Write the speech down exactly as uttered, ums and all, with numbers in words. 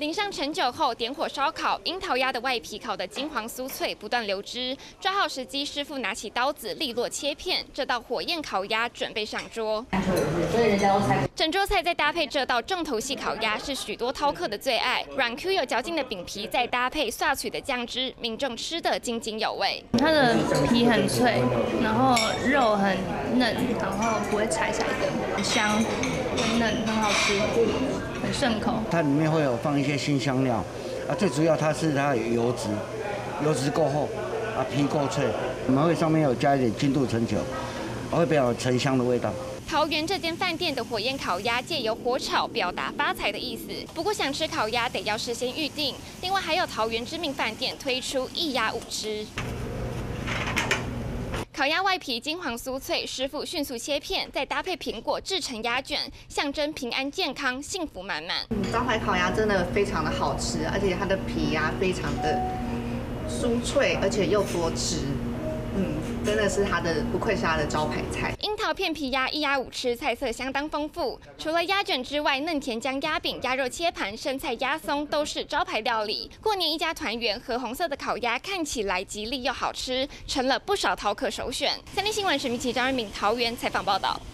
淋上陈酒后点火烧烤，樱桃鸭的外皮烤得金黄酥脆，不断流汁。抓好时机，师傅拿起刀子利落切片，这道火焰烤鸭准备上桌。 所以人家都猜。 整桌菜再搭配这道重头戏烤鸭，是许多饕客的最爱。软 Q 有嚼劲的饼皮，再搭配刷脆的酱汁，民众吃得津津有味。 它的皮很脆，然后肉很嫩，然后不会柴柴的，很香，很嫩，很好吃，很顺口。 它里面会有放一些辛香料，啊，最主要它是它有油脂，油脂够厚，啊，皮够脆。我们会上面有加一点金度橙酒，会比较有沉香的味道。 桃园这间饭店的火焰烤鸭借由火炒表达发财的意思，不过想吃烤鸭得要事先预定。另外还有桃园知名饭店推出一鸭五吃。烤鸭外皮金黄酥脆，师傅迅速切片，再搭配苹果制成鸭卷，象征平安健康、幸福满满。 招牌烤鸭真的非常的好吃，而且它的皮呀、非常的酥脆，而且又多汁。嗯，真的是它的不愧是它的招牌菜。 樱桃片皮鸭一鸭五吃，菜色相当丰富。除了鸭卷之外，嫩甜姜鸭饼、鸭肉切盘、生菜鸭松都是招牌料理。过年一家团圆，和红色的烤鸭看起来吉利又好吃，成了不少饕客首选。三立新闻沈明琪、张仁敏桃园采访报道。